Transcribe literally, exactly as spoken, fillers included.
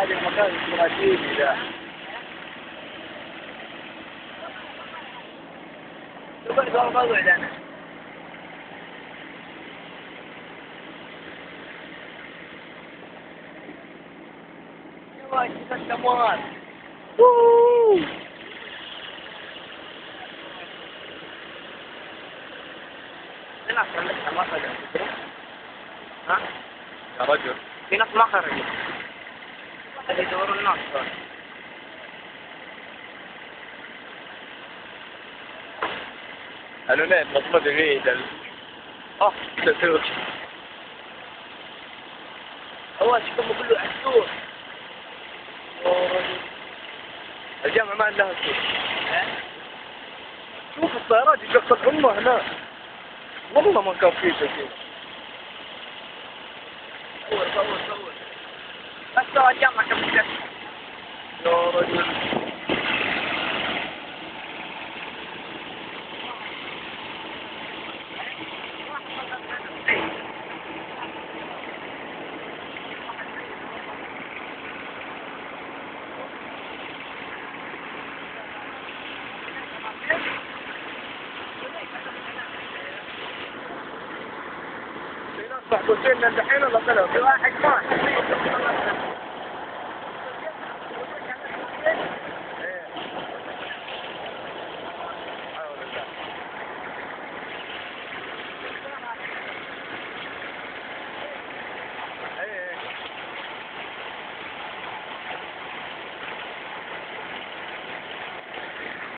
هذا المكان استراتيجي ده. تقعد والله بقعد أنا. يا واجد السموات. في ناس لسه ما خرجوا. ها؟ يا رجل في ناس ما خرجوا. هذا يدوروا الناس. قالوا ليه المطلوب يريد ال اه السوق. هو شكله كله عسول. الجامعة ما عندها سوق. شوف السيارات يشق الأمة هناك. والله ما كان في شيء. صور صور صور. بس هو الجامعة كم كده. يا رجل. في ناس محبوسين من دحين ولا طلعوا؟ في واحد مات.